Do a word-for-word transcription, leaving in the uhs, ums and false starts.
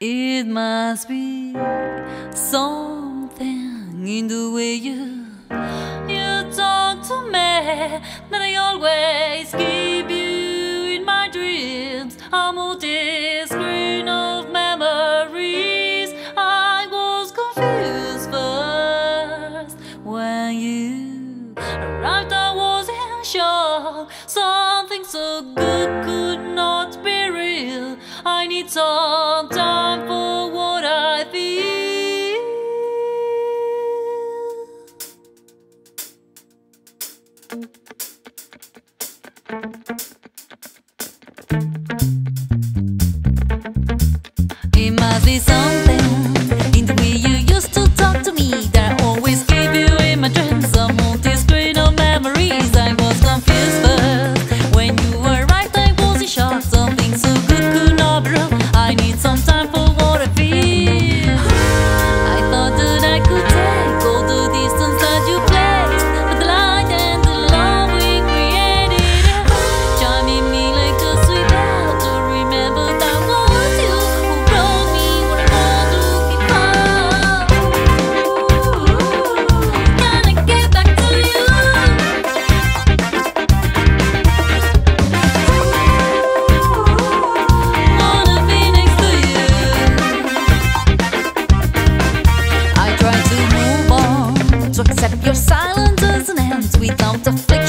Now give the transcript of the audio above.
It must be something in the way you you talk to me that I always keep you in my dreams. I'm on this screen of memories. I was confused first when you arrived. I wasn't sure something so good could not be real. I need some time for what I feel. It must be something in the way you used to talk to me that I always keep you in my dreams. I'm on this screen of memories. I was confused first when you arrived. I wasn't sure something so good could not be real. I need some time for what I feel. I thought that I could take all the distance that you placed, but the light and the love we created chiming me like a sweet bell to remember that was you who brought me what I want to keep on. Can I get back to you? Wanna be next to you. I try to move on, to accept your silence as an end without a flick